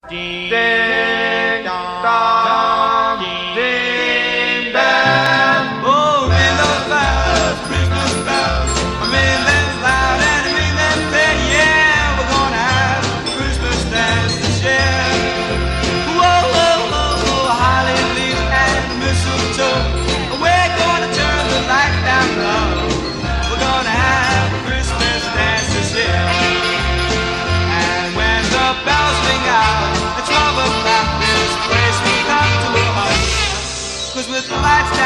Ding dong, ding bell. Oh, ring those bells, Christmas bells. Ring them loud and ring them clear. Yeah, we're gonna have a Christmas dance this year. Whoa, whoa, whoa, whoa, holly leaves and mistletoe. We're gonna turn the light down low. We're gonna have a Christmas dance this year. And when the bells ring out, 12 o'clock, this place will come to a hush. 'Cause with the lights down